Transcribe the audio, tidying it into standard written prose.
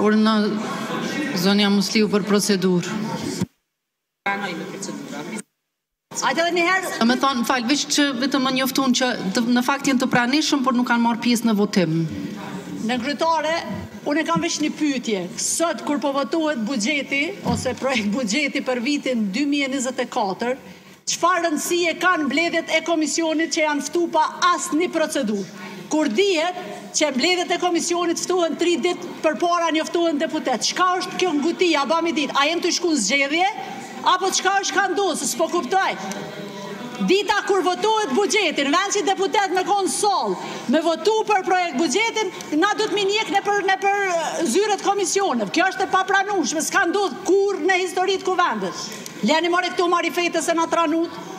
Urna zonja Musliu për procedurë. Me thonë, falë, veç që vetëm më njoftun që në fakt janë të pranishëm, por nuk kanë marrë pjesë në votim. Në kryetare, unë kam veç një pyetje. Sot, kur po votohet buxheti, ose projekt buxheti për vitin 2024, çfarë rëndësie kanë mbledhjet e komisionit që janë ftu pa asnjë procedurë? Kur dihet që mbledhjet e komisionit ftuhen 3 ditë përpara njoftohen deputet. Çka është kjo ngutia, bami ditë? A jem të shku në zgjedhje? Apo çka është ka ndodhur, se s'po kuptoj. Dita kur votohet buxheti, në vend që deputet me konë sol, me votu për projekt buxhetin, na do të minjek në për zyret komisionëve. Kjo është e papranueshme, s'ka ndodhur kur në historitë kuvendet. Leni more këtu marifete se na tranut.